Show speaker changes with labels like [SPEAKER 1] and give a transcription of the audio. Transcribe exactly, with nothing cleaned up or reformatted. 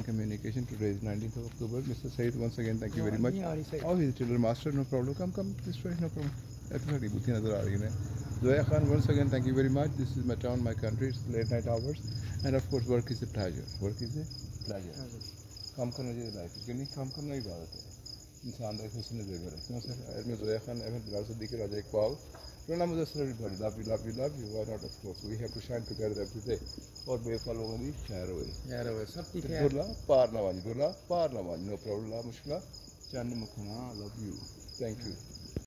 [SPEAKER 1] communication. Today is nineteenth of October. Mister Said, once again, thank you very much. Oh, he's a children master, no problem. Come, come, this way, no problem. Zoya Khan, once again, thank you very much. This is my town, my country. It's late night hours. And of course, work is a pleasure. Work is a pleasure. काम करना चाहिए life में, नहीं काम करना ही बात है इंसान का खुश नहीं देगा क्यों सर मैं जोया खान अहमद बिलाल सिद्दीकी के राजा इकबाल प्रणा मुझे everybody love you love you love you why not of course we have to shine together every day और बेफा लोगों की खैर होए खैर होए सब ठीक है दुला पार नवाजी दुला पार नवाजी no problem ला मुश्किल चंद मखना love you thank you